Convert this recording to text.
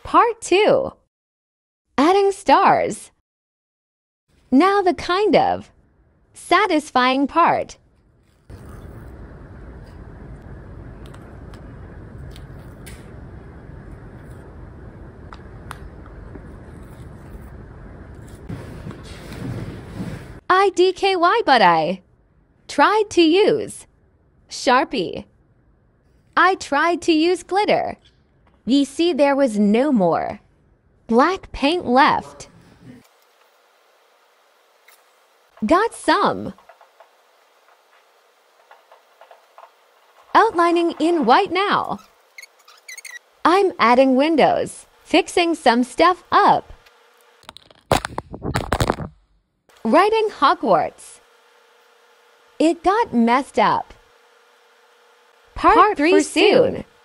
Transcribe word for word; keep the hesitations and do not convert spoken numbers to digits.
Part two. Adding stars. Now the kind of satisfying part. I D K Y but I tried to use Sharpie. I tried to use glitter. Ye see there was no more black paint left. Got some outlining in white now. I'm adding windows, fixing some stuff up. Writing Hogwarts. It got messed up. Part, Part three soon.